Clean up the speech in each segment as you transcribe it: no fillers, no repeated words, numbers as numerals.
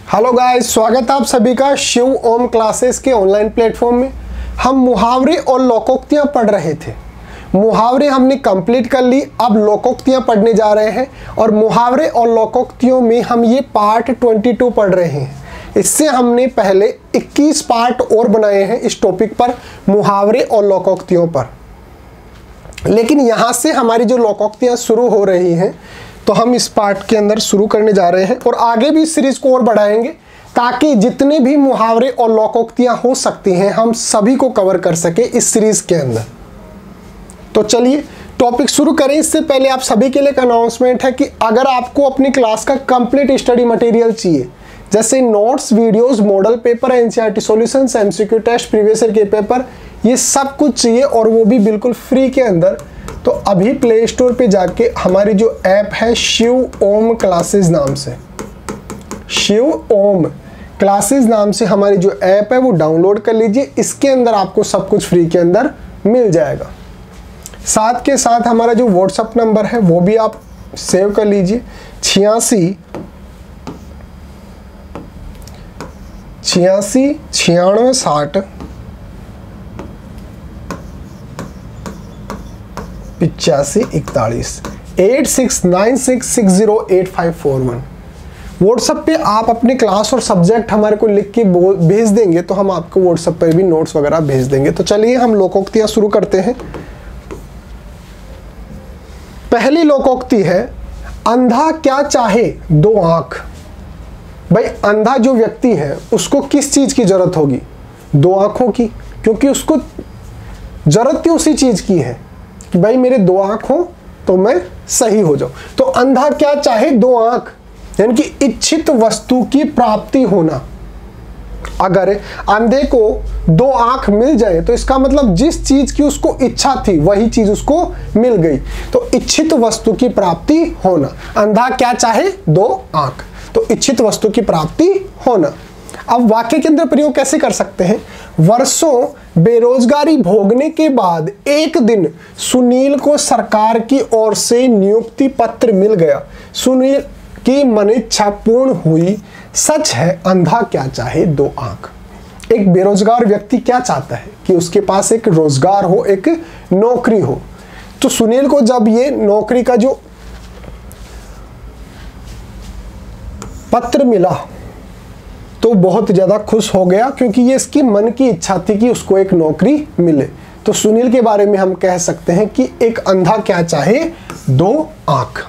Hello guys, स्वागत है आप सभी का शिव ओम क्लासेस के ऑनलाइन प्लेटफॉर्म में। हम मुहावरे और लोकोक्तियाँ पढ़ रहे थे। मुहावरे हमने कंप्लीट कर ली, अब लोकोक्तियाँ पढ़ने जा रहे हैं और मुहावरे और लोकोक्तियों में हम ये पार्ट 22 पढ़ रहे हैं। इससे हमने पहले 21 पार्ट और बनाए हैं इस टॉपिक पर, मुहावरे और लोकोक्तियों पर। लेकिन यहाँ से हमारी जो लोकोक्तियाँ शुरू हो रही हैं, तो हम इस पार्ट के अंदर शुरू करने जा रहे हैं और आगे भी सीरीज को और बढ़ाएंगे ताकि जितने भी मुहावरे और लोकोक्तियां हो सकती हैं हम सभी को कवर कर सके इस सीरीज के अंदर। तो चलिए टॉपिक शुरू करें। इससे पहले आप सभी के लिए एक अनाउंसमेंट है कि अगर आपको अपनी क्लास का कंप्लीट स्टडी मटेरियल चाहिए, जैसे notes, videos, model paper, NCERT solutions, MCQ test, previous year के पेपर, ये सब कुछ चाहिए और वो भी बिल्कुल फ्री के अंदर, तो अभी प्ले स्टोर पे जाके हमारी जो ऐप है शिव ओम क्लासेस नाम से, शिव ओम क्लासेस नाम से हमारी जो ऐप है वो डाउनलोड कर लीजिए। इसके अंदर आपको सब कुछ फ्री के अंदर मिल जाएगा। साथ के साथ हमारा जो व्हाट्सएप नंबर है वो भी आप सेव कर लीजिए, 86 96 60 85 41 8696608541। व्हाट्सएप पे आप अपनी क्लास और सब्जेक्ट हमारे को लिख के भेज देंगे तो हम आपको व्हाट्सएप पर भी नोट्स वगैरह भेज देंगे। तो चलिए हम लोकोक्तियां शुरू करते हैं। पहली लोकोक्ति है, अंधा क्या चाहे दो आंख। भाई अंधा जो व्यक्ति है उसको किस चीज की जरूरत होगी? दो आंखों की, क्योंकि उसको जरूरत ही उसी चीज की है कि भाई मेरे दो आंख हो तो मैं सही हो जाऊं। तो अंधा क्या चाहे दो आंख, यानी कि इच्छित वस्तु की प्राप्ति होना। अगर अंधे को दो आंख मिल जाए तो इसका मतलब जिस चीज की उसको इच्छा थी वही चीज उसको मिल गई। तो इच्छित वस्तु की प्राप्ति होना, अंधा क्या चाहे दो आंख, तो इच्छित वस्तु की प्राप्ति होना। अब वाक्य के अंदर प्रयोग कैसे कर सकते हैं? वर्षों बेरोजगारी भोगने के बाद एक दिन सुनील को सरकार की ओर से नियुक्ति पत्र मिल गया। सुनील की मनिच्छा पूर्ण हुई। सच है अंधा क्या चाहे दो आंख। एक बेरोजगार व्यक्ति क्या चाहता है कि उसके पास एक रोजगार हो, एक नौकरी हो। तो सुनील को जब ये नौकरी का जो पत्र मिला तो बहुत ज़्यादा खुश हो गया, क्योंकि ये इसकी मन की इच्छा थी कि उसको एक नौकरी मिले। तो सुनील के बारे में हम कह सकते हैं कि एक अंधा क्या चाहे दो आंख।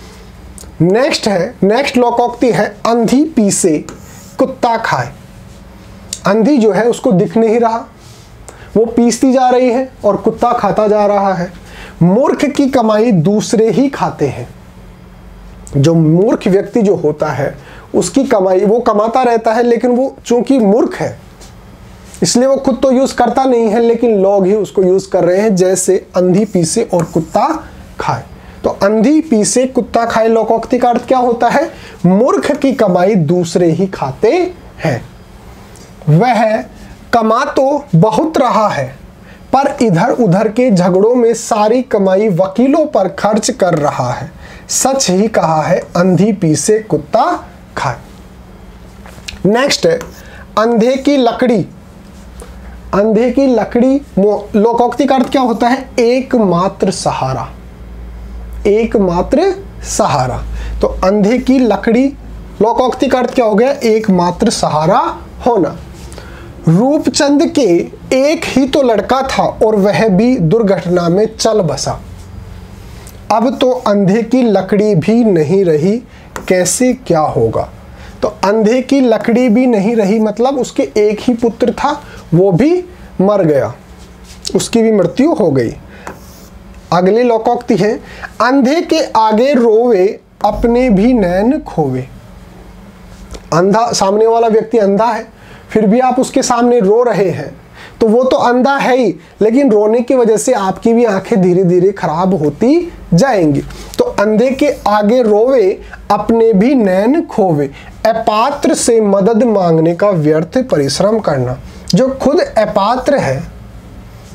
नेक्स्ट लोकोक्ति है, अंधी पीसे कुत्ता खाए। अंधी जो है उसको दिख नहीं रहा, वो पीसती जा रही है और कुत्ता खाता जा रहा है। मूर्ख की कमाई दूसरे ही खाते हैं। जो मूर्ख व्यक्ति जो होता है उसकी कमाई वो कमाता रहता है, लेकिन वो चूंकि मूर्ख है इसलिए वो खुद तो यूज करता नहीं है, लेकिन लोग ही उसको यूज कर रहे हैं। जैसे अंधी पीसे और कुत्ता खाए। तो अंधी पीसे कुत्ता खाए लोकोक्ति का अर्थ क्या होता है? मूर्ख की कमाई दूसरे ही खाते हैं। वह कमा तो बहुत रहा है पर इधर उधर के झगड़ों में सारी कमाई वकीलों पर खर्च कर रहा है। सच ही कहा है अंधी पीसे कुत्ता खाए। नेक्स्ट है, अंधे की लकड़ी। अंधे की लकड़ी लोकोक्ति का अर्थ क्या होता है? एकमात्र सहारा। एकमात्र सहारा। तो अंधे की लकड़ी लोकोक्ति का अर्थ क्या हो गया? एकमात्र सहारा होना। रूपचंद के एक ही तो लड़का था और वह भी दुर्घटना में चल बसा। अब तो अंधे की लकड़ी भी नहीं रही, कैसे क्या होगा? तो अंधे की लकड़ी भी नहीं रही मतलब उसके एक ही पुत्र था, वो भी मर गया, उसकी भी मृत्यु हो गई। अगली लोकोक्ति है, अंधे के आगे रोवे अपने भी नैन खोवे। अंधा, सामने वाला व्यक्ति अंधा है फिर भी आप उसके सामने रो रहे हैं तो वो तो अंधा है ही, लेकिन रोने की वजह से आपकी भी आंखें धीरे धीरे खराब होती जाएंगी। तो अंधे के आगे रोवे अपने भी नैन खोवे। अपात्र से मदद मांगने का व्यर्थ परिश्रम करना। जो खुद अपात्र है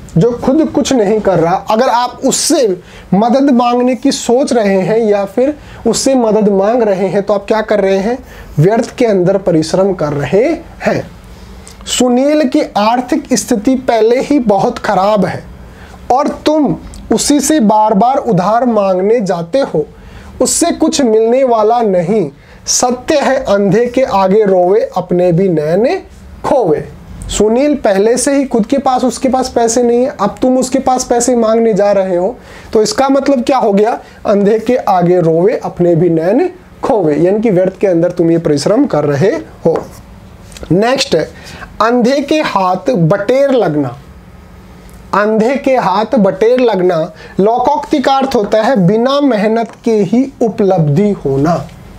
जो खुद कुछ नहीं कर रहा, अगर आप उससे मदद मांगने की सोच रहे हैं या फिर उससे मदद मांग रहे हैं तो आप क्या कर रहे हैं? व्यर्थ के अंदर परिश्रम कर रहे हैं। सुनील की आर्थिक स्थिति पहले ही बहुत खराब है और तुम उसी से बार बार उधार मांगने जाते हो, उससे कुछ मिलने वाला नहीं। सत्य है अंधे के आगे रोवे, अपने भी नैन खोवे। सुनील पहले से ही खुद के पास उसके पास पैसे नहीं है, अब तुम उसके पास पैसे मांगने जा रहे हो, तो इसका मतलब क्या हो गया? अंधे के आगे रोवे, अपने भी नैन खोवे, यानी कि व्यर्थ के अंदर तुम ये परिश्रम कर रहे हो। नेक्स्ट है अंधे के हाथ बटेर लगना। अंधे के हाथ बटेर लगना लोकोक्ति का अर्थ होता है बिना मेहनत के ही उपलब्धि होना।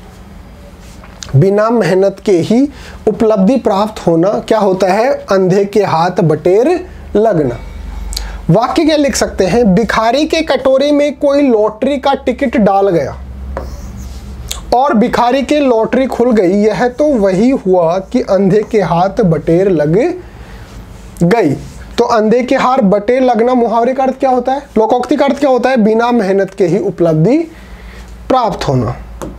बिना मेहनत के ही उपलब्धि प्राप्त होना क्या होता है? अंधे के हाथ बटेर लगना। वाक्य क्या लिख सकते हैं? भिखारी के कटोरे में कोई लॉटरी का टिकट डाल गया और भिखारी के लॉटरी खुल गई। यह तो वही हुआ कि अंधे के हाथ बटेर लग गई। तो अंधे के हाथ बटेर लगना मुहावरे का अर्थ क्या होता है? लोकोक्ति का अर्थ क्या होता है? बिना मेहनत के ही उपलब्धि प्राप्त होना।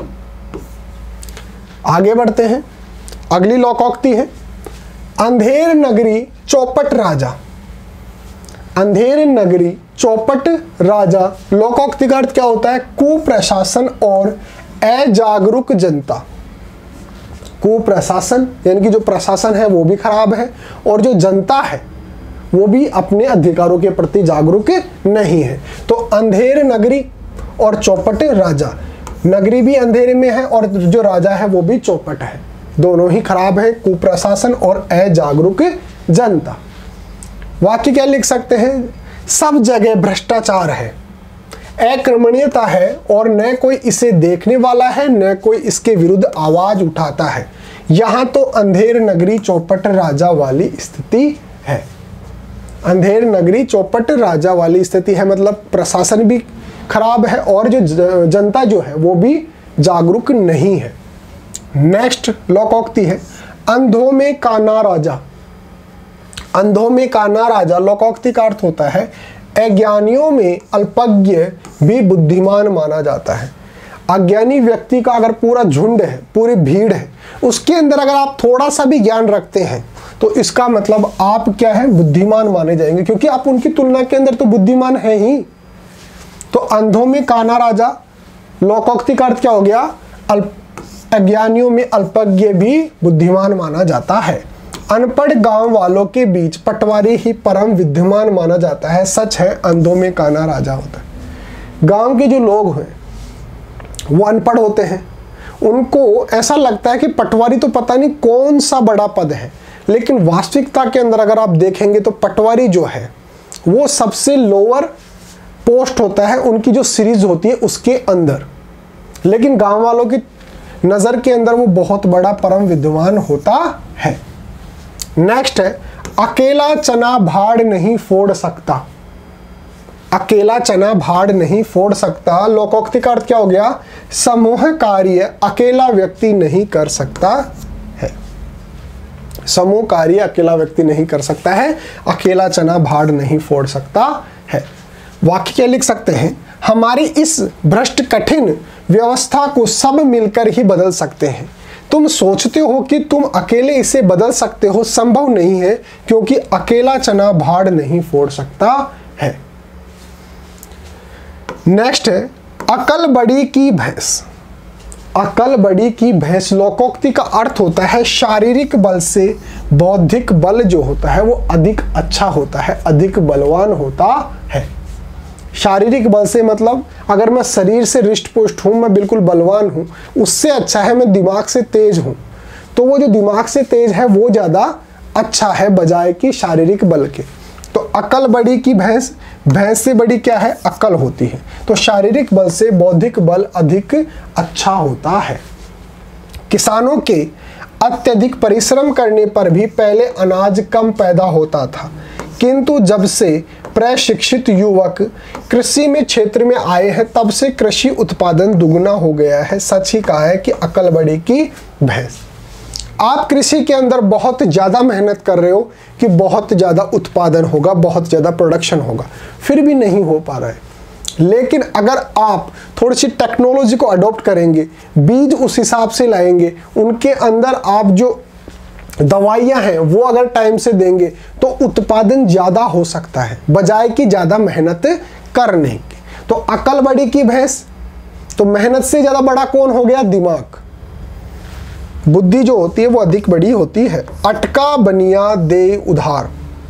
आगे बढ़ते हैं, अगली लोकोक्ति है अंधेर नगरी चौपट राजा। अंधेर नगरी चौपट राजा लोकोक्ति का अर्थ क्या होता है? कुप्रशासन और अजागरूक जनता। कुप्रशासन यानी कि जो प्रशासन है वो भी खराब है और जो जनता है वो भी अपने अधिकारों के प्रति जागरूक नहीं है। तो अंधेर नगरी और चौपट राजा, नगरी भी अंधेरे में है और जो राजा है वो भी चौपट है, दोनों ही खराब है, कुप्रशासन और अजागरूक जनता। वाक्य क्या लिख सकते हैं? सब जगह भ्रष्टाचार है, अकर्मण्यता है और न कोई इसे देखने वाला है न कोई इसके विरुद्ध आवाज उठाता है। यहाँ तो अंधेर नगरी चौपट राजा वाली स्थिति है। अंधेर नगरी चौपट राजा वाली स्थिति है, मतलब प्रशासन भी खराब है और जो जनता जो है वो भी जागरूक नहीं है। नेक्स्ट लोकोक्ति है अंधों में काना राजा। अंधों में काना राजा लोकोक्ति का अर्थ होता है अज्ञानियों में अल्पज्ञ भी बुद्धिमान माना जाता है। अज्ञानी व्यक्ति का अगर पूरा झुंड है, पूरी भीड़ है, उसके अंदर अगर आप थोड़ा सा भी ज्ञान रखते हैं तो इसका मतलब आप क्या है? बुद्धिमान माने जाएंगे, क्योंकि आप उनकी तुलना के अंदर तो बुद्धिमान है ही। तो अंधों में काना राजा लोकोक्ति का अर्थ क्या हो गया? अज्ञानियों में अल्पज्ञ भी बुद्धिमान माना जाता है। अनपढ़ गांव वालों के बीच पटवारी ही परम विद्यमान माना जाता है। सच है अंधों में काना राजा होता है। गांव के जो लोग हैं वो अनपढ़ होते हैं, उनको ऐसा लगता है कि पटवारी तो पता नहीं कौन सा बड़ा पद है, लेकिन वास्तविकता के अंदर अगर आप देखेंगे तो पटवारी जो है वो सबसे लोअर पोस्ट होता है उनकी जो सीरीज होती है उसके अंदर, लेकिन गांव वालों की नज़र के अंदर वो बहुत बड़ा परम विद्वान होता है। नेक्स्ट है अकेला चना भाड़ नहीं फोड़ सकता। अकेला चना भाड़ नहीं फोड़ सकता लोकोक्ति का अर्थ क्या हो गया? समूह कार्य अकेला व्यक्ति नहीं कर सकता है। समूह कार्य अकेला व्यक्ति नहीं कर सकता है, अकेला चना भाड़ नहीं फोड़ सकता है। वाक्य क्या लिख सकते हैं? हमारी इस भ्रष्ट कठिन व्यवस्था को सब मिलकर ही बदल सकते हैं। तुम सोचते हो कि तुम अकेले इसे बदल सकते हो, संभव नहीं है, क्योंकि अकेला चना भाड़ नहीं फोड़ सकता है। नेक्स्ट है अकल बड़ी की भैंस। अकल बड़ी की भैंस लोकोक्ति का अर्थ होता है शारीरिक बल से बौद्धिक बल जो होता है वो अधिक अच्छा होता है, अधिक बलवान होता है। शारीरिक बल से मतलब अगर मैं शरीर से रिष्ट पुष्ट हूँ, मैं बिल्कुल बलवान हूँ, उससे अच्छा है मैं दिमाग से तेज हूँ, तो वो जो दिमाग से तेज है वो ज़्यादा अच्छा है बजाय कि शारीरिक बल के। तो अकल बड़ी की भैंस, भैंस से बड़ी क्या है? अकल होती है। तो शारीरिक बल से बौद्धिक बल अधिक अच्छा होता है। किसानों के अत्यधिक परिश्रम करने पर भी पहले अनाज कम पैदा होता था, किंतु जब से प्रशिक्षित युवक कृषि में क्षेत्र में आए हैं तब से कृषि उत्पादन दुगना हो गया है। सच ही कहा है कि अकल बड़ी की भैंस। आप कृषि के अंदर बहुत ज़्यादा मेहनत कर रहे हो कि बहुत ज़्यादा उत्पादन होगा, बहुत ज़्यादा प्रोडक्शन होगा, फिर भी नहीं हो पा रहा है। लेकिन अगर आप थोड़ी सी टेक्नोलॉजी को अडॉप्ट करेंगे, बीज उस हिसाब से लाएंगे, उनके अंदर आप जो दवाइयाँ हैं वो अगर टाइम से देंगे तो उत्पादन ज़्यादा हो सकता है, बजाय कि ज़्यादा मेहनत करने की। तो अकल बड़ी की भैंस, तो मेहनत से ज़्यादा बड़ा कौन हो गया? दिमाग। बुद्धि जो होती है वो अधिक बड़ी होती है। अटका बनिया दे उधार,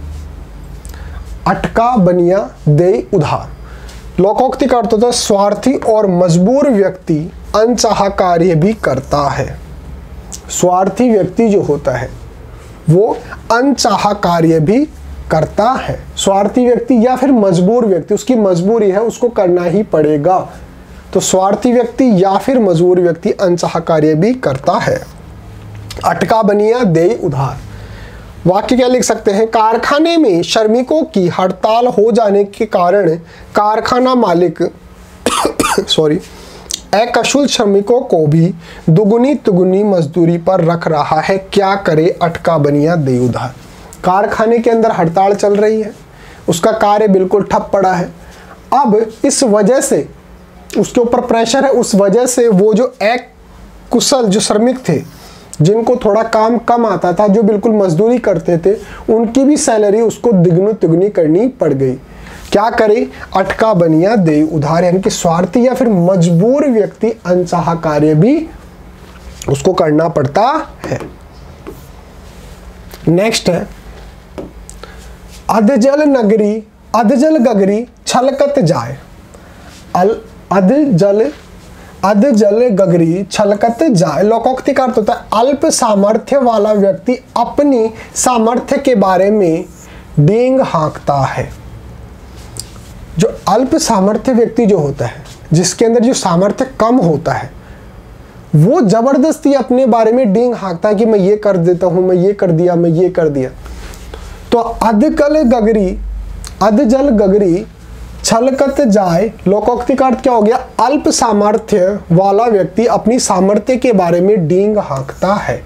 अटका बनिया दे उधार। लोकोक्ति का अर्थ होता है स्वार्थी और मजबूर व्यक्ति अनचाहा कार्य भी करता है। स्वार्थी व्यक्ति जो होता है वो अनचाहा कार्य भी करता है। स्वार्थी व्यक्ति या फिर मजबूर व्यक्ति, उसकी मजबूरी है, उसको करना ही पड़ेगा। तो स्वार्थी व्यक्ति या फिर मजबूर व्यक्ति अनचाहा कार्य भी करता है। अटका बनिया दे उधार। वाक्य क्या लिख सकते हैं? कारखाने में श्रमिकों की हड़ताल हो जाने के कारण कारखाना मालिक अकुशल श्रमिकों को भी दुगुनी तिगुनी मजदूरी पर रख रहा है। क्या करे? अटका बनिया दे उधार। कारखाने के अंदर हड़ताल चल रही है, उसका कार्य बिल्कुल ठप पड़ा है। अब इस वजह से उसके ऊपर प्रेशर है, उस वजह से वो जो अकुशल जो श्रमिक थे, जिनको थोड़ा काम कम आता था, जो बिल्कुल मजदूरी करते थे, उनकी भी सैलरी उसको दुगनी तिगुनी करनी पड़ गई। क्या करे? अटका बनिया दे उधार, यानी कि स्वार्थी या फिर मजबूर व्यक्ति अनचाहा कार्य भी उसको करना पड़ता है। नेक्स्ट है अधजल नगरी अधजल गगरी छलकत जाए। अधजल गगरी छलकत जाए। लोकोक्ति का अर्थ होता है अल्प सामर्थ्य वाला व्यक्ति अपनी सामर्थ्य के बारे में डींग हाँकता है। जो अल्प सामर्थ्य व्यक्ति जो होता है, जिसके अंदर जो सामर्थ्य कम होता है, वो जबरदस्ती अपने बारे में डींग हाँकता है कि मैं ये कर देता हूं, मैं ये कर दिया, मैं ये कर दिया। तो अधजल गगरी छलकत जाए। लोकोक्ति का अर्थ क्या हो गया? अल्प सामर्थ्य वाला व्यक्ति अपनी सामर्थ्य के बारे में डींग हाँकता है।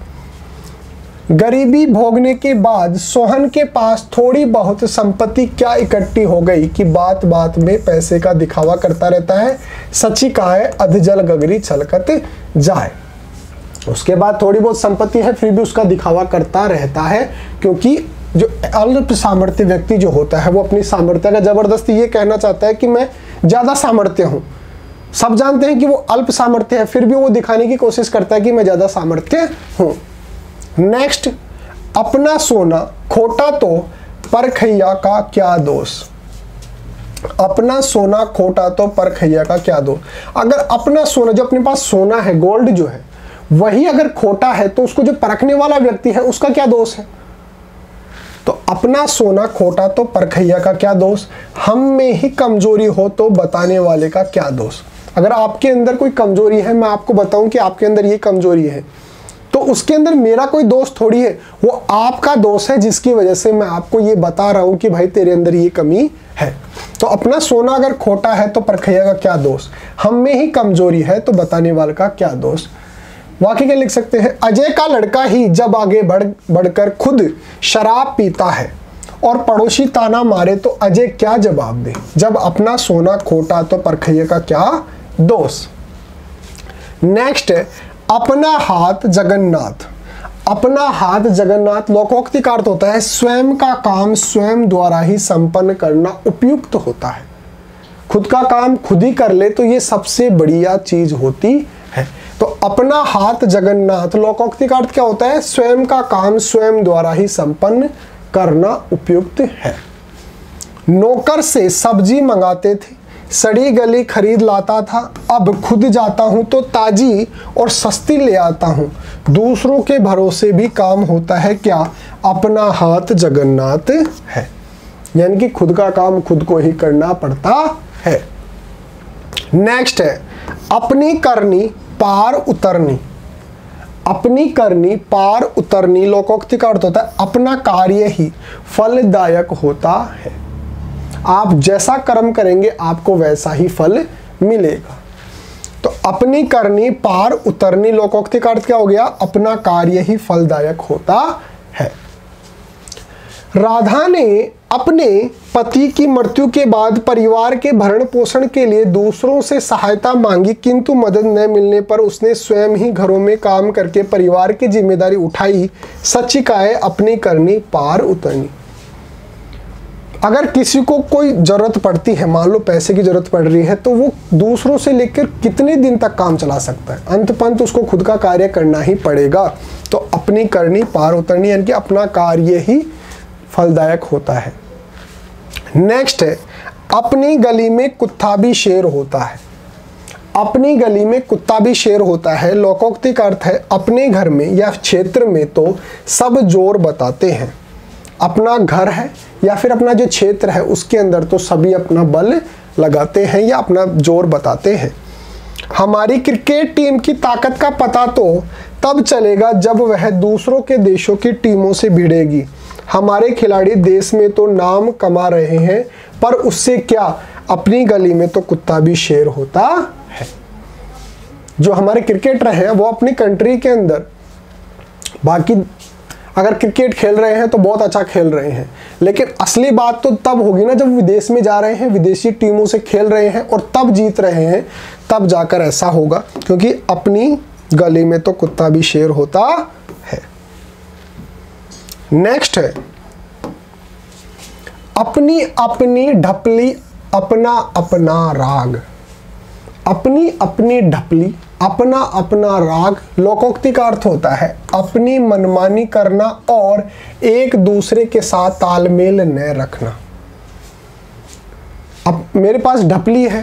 गरीबी भोगने के बाद सोहन के पास थोड़ी बहुत संपत्ति क्या इकट्ठी हो गई कि बात बात में पैसे का दिखावा करता रहता है। सच्ची कहा है अधजल गगरी छलकत जाए। उसके बाद थोड़ी बहुत संपत्ति है, फिर भी उसका दिखावा करता रहता है, क्योंकि जो अल्प सामर्थ्य व्यक्ति जो होता है वो अपनी सामर्थ्य का जबरदस्ती ये कहना चाहता है कि मैं ज़्यादा सामर्थ्य हूँ। सब जानते हैं कि वो अल्प सामर्थ्य है, फिर भी वो दिखाने की कोशिश करता है कि मैं ज़्यादा सामर्थ्य हूँ। नेक्स्ट, अपना सोना खोटा तो परखैया का क्या दोष। अपना सोना खोटा तो परखैया का क्या दोष। अगर अपना सोना, जो अपने पास सोना है, गोल्ड जो है, वही अगर खोटा है तो उसको जो परखने वाला व्यक्ति है उसका क्या दोष है? तो अपना सोना खोटा तो परखैया का क्या दोष। हम में ही कमजोरी हो तो बताने वाले का क्या दोष। अगर आपके अंदर कोई कमजोरी है, मैं आपको बताऊं कि आपके अंदर ये कमजोरी है, तो उसके अंदर मेरा कोई दोष थोड़ी है, वो आपका दोष है, जिसकी वजह से मैं आपको ये बता रहा हूं कि भाई तेरे अंदर ये कमी है। तो अपना सोना अगर खोटा है तो परखैया का क्या दोष। हम में ही कमजोरी है तो बताने वाले का क्या दोष। वाक्य क्या लिख सकते हैं? अजय का लड़का ही जब आगे बढ़कर खुद शराब पीता है और पड़ोसी ताना मारे तो अजय क्या जवाब दे। जब अपना सोना खोटा तो परखैया का क्या दोष। नेक्स्ट है अपना हाथ जगन्नाथ। अपना हाथ जगन्नाथ लोकोक्ति का अर्थ होता है स्वयं का काम स्वयं द्वारा ही संपन्न करना उपयुक्त होता है। खुद का काम खुद ही कर ले तो ये सबसे बढ़िया चीज होती है। तो अपना हाथ जगन्नाथ लोकोक्ति का अर्थ क्या होता है? स्वयं का काम स्वयं द्वारा ही संपन्न करना उपयुक्त है। नौकर से सब्जी मंगाते थे, सड़ी गली खरीद लाता था, अब खुद जाता हूं तो ताजी और सस्ती ले आता हूं। दूसरों के भरोसे भी काम होता है क्या? अपना हाथ जगन्नाथ है। यानी कि खुद का काम खुद को ही करना पड़ता है। नेक्स्ट है अपनी करनी पार उतरनी। अपनी करनी पार उतरनी लोकोक्ति का अर्थ होता है अपना कार्य ही फलदायक होता है। आप जैसा कर्म करेंगे आपको वैसा ही फल मिलेगा। तो अपनी करनी पार उतरनी, लोकोक्ति का अर्थ क्या हो गया? अपना कार्य ही फलदायक होता है। राधा ने अपने पति की मृत्यु के बाद परिवार के भरण पोषण के लिए दूसरों से सहायता मांगी, किंतु मदद न मिलने पर उसने स्वयं ही घरों में काम करके परिवार की जिम्मेदारी उठाई। सचिकाए अपनी करनी पार उतरनी। अगर किसी को कोई जरूरत पड़ती है, मान लो पैसे की जरूरत पड़ रही है, तो वो दूसरों से लेकर कितने दिन तक काम चला सकता है? अंत पंत उसको खुद का कार्य करना ही पड़ेगा। तो अपनी करनी पार उतरनी, यानी कि अपना कार्य ही फलदायक होता है। नेक्स्ट है, अपनी गली में कुत्ता भी शेर होता है। अपनी गली में कुत्ता भी शेर होता है, लोकोक्ति का अर्थ है अपने घर में या क्षेत्र में तो सब जोर बताते हैं। अपना घर है या फिर अपना जो क्षेत्र है उसके अंदर तो सभी अपना बल लगाते हैं या अपना जोर बताते हैं। हमारी क्रिकेट टीम की ताकत का पता तो तब चलेगा जब वह दूसरों के देशों की टीमों से भिड़ेगी। हमारे खिलाड़ी देश में तो नाम कमा रहे हैं, पर उससे क्या, अपनी गली में तो कुत्ता भी शेर होता है। जो हमारे क्रिकेटर हैं वो अपनी कंट्री के अंदर बाकी अगर क्रिकेट खेल रहे हैं तो बहुत अच्छा खेल रहे हैं, लेकिन असली बात तो तब होगी ना जब विदेश में जा रहे हैं, विदेशी टीमों से खेल रहे हैं और तब जीत रहे हैं, तब जाकर ऐसा होगा, क्योंकि अपनी गली में तो कुत्ता भी शेर होता है। नेक्स्ट है, अपनी अपनी ढपली अपना अपना राग। अपनी अपनी ढपली अपना अपना राग, लोकोक्ति का अर्थ होता है अपनी मनमानी करना और एक दूसरे के साथ तालमेल न रखना। अब मेरे पास ढपली है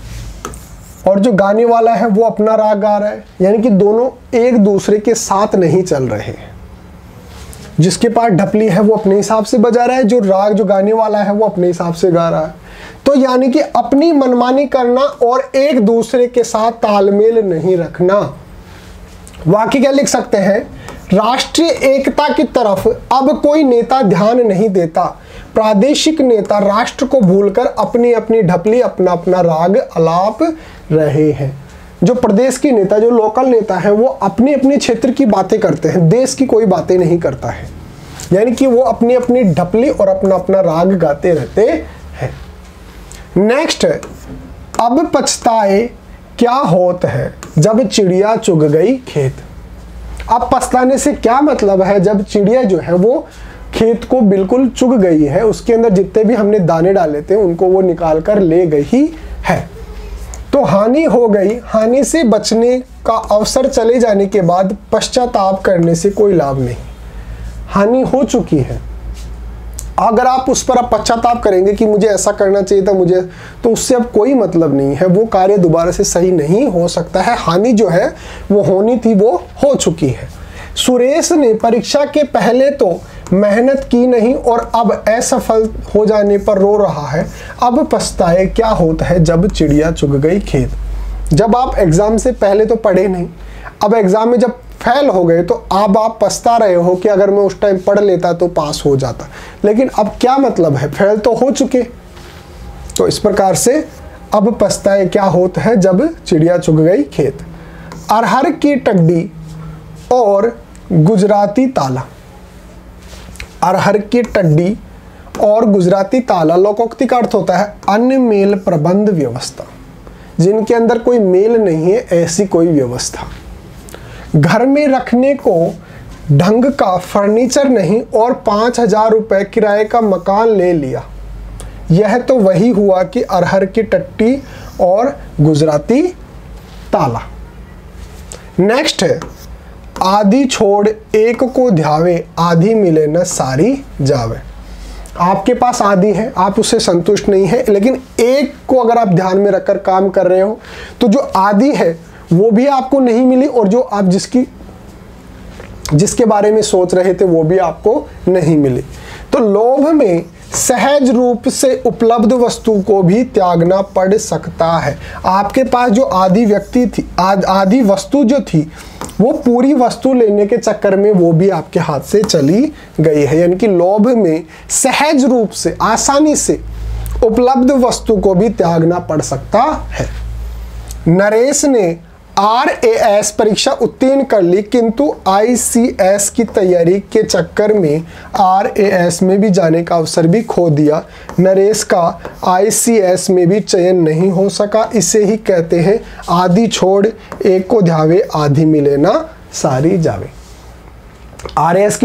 और जो गाने वाला है वो अपना राग गा रहा है, यानी कि दोनों एक दूसरे के साथ नहीं चल रहे हैं। जिसके पास ढपली है वो अपने हिसाब से बजा रहा है, जो राग जो गाने वाला है वो अपने हिसाब से गा रहा है। तो यानी कि अपनी मनमानी करना और एक दूसरे के साथ तालमेल नहीं रखना। वाक्य क्या लिख सकते हैं? राष्ट्रीय एकता की तरफ अब कोई नेता ध्यान नहीं देता। प्रादेशिक नेता राष्ट्र को भूलकर अपनी अपनी ढपली अपना अपना राग अलाप रहे हैं। जो प्रदेश की नेता, जो लोकल नेता है, वो अपने अपने क्षेत्र की बातें करते हैं, देश की कोई बातें नहीं करता है। यानी कि वो अपनी अपनी ढपली और अपना अपना राग गाते रहते हैं। नेक्स्ट, अब पछताए क्या होत है जब चिड़िया चुग गई खेत। अब पछताने से क्या मतलब है? जब चिड़िया जो है वो खेत को बिल्कुल चुग गई है, उसके अंदर जितने भी हमने दाने डाले थे उनको वो निकाल कर ले गई है। तो हानि हो गई, हानि से बचने का अवसर चले जाने के बाद पश्चाताप करने से कोई लाभ नहीं। हानि हो चुकी है, अगर आप उस पर पश्चाताप करेंगे कि मुझे ऐसा करना चाहिए था मुझे, तो उससे अब कोई मतलब नहीं है, वो कार्य दोबारा से सही नहीं हो सकता है। हानि जो है वो होनी थी वो हो चुकी है। सुरेश ने परीक्षा के पहले तो मेहनत की नहीं और अब असफल हो जाने पर रो रहा है। अब पछताए क्या होता है जब चिड़िया चुग गई खेत। जब आप एग्जाम से पहले तो पढ़े नहीं, अब एग्जाम में जब फेल हो गए तो अब आप पछता रहे हो कि अगर मैं उस टाइम पढ़ लेता तो पास हो जाता। लेकिन अब क्या मतलब है, फेल तो हो चुके। तो इस प्रकार से अब पछताए क्या होता है जब चिड़िया चुग गई खेत। अरहर की टड्डी और गुजराती ताला। अरहर की टड्डी और गुजराती ताला लोकोक्ति का अर्थ होता है अन्य मेल प्रबंध व्यवस्था, जिनके अंदर कोई मेल नहीं है, ऐसी कोई व्यवस्था। घर में रखने को ढंग का फर्नीचर नहीं और 5,000 रुपए किराए का मकान ले लिया। यह तो वही हुआ कि अरहर की टट्टी और गुजराती ताला। नेक्स्ट है, आधी छोड़ एक को ध्यावे, आधी मिले न सारी जावे। आपके पास आधी है, आप उससे संतुष्ट नहीं है, लेकिन एक को अगर आप ध्यान में रखकर काम कर रहे हो तो जो आधी है वो भी आपको नहीं मिली और जो आप जिसके बारे में सोच रहे थे वो भी आपको नहीं मिली। तो लोभ में सहज रूप से उपलब्ध वस्तु को भी त्यागना पड़ सकता है। आपके पास जो आधी व्यक्ति थी, आधी वस्तु जो थी, वो पूरी वस्तु लेने के चक्कर में वो भी आपके हाथ से चली गई है। यानी कि लोभ में सहज रूप से, आसानी से उपलब्ध वस्तु को भी त्यागना पड़ सकता है। नरेश ने RAS परीक्षा उत्तीर्ण कर ली, किंतु ICS की तैयारी के चक्कर में RAS में भी जाने का अवसर भी खो दिया। नरेश का ICS में भी चयन नहीं हो सका। इसे ही कहते हैं आधी छोड़ एक को ध्यावे, आधी मिले ना सारी जावे। RAS की